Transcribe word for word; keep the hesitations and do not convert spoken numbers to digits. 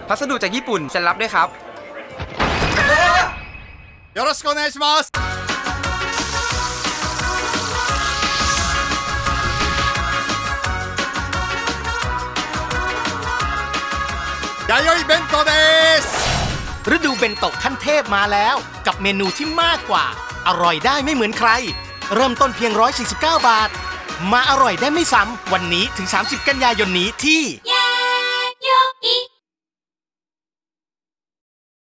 พัสดุจากญี่ปุ่นเซ็นรับด้วยครับよろしくお願いします弥生弁当ですฤดูเบนโตะขั้นเทพมาแล้วกับเมนูที่มากกว่าอร่อยได้ไม่เหมือนใครเริ่มต้นเพียงหนึ่งร้อยสี่สิบเก้าบาทมาอร่อยได้ไม่ซ้ำวันนี้ถึงสามสิบกันยายนนี้ที่